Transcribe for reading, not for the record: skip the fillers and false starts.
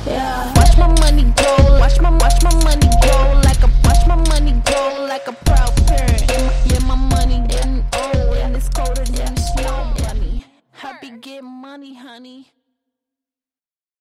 Yeah. Watch my money grow, watch my money grow watch my money grow like a proud parent. Yeah, my money getting old and it's colder than the snow bunny. Happy getting money, honey.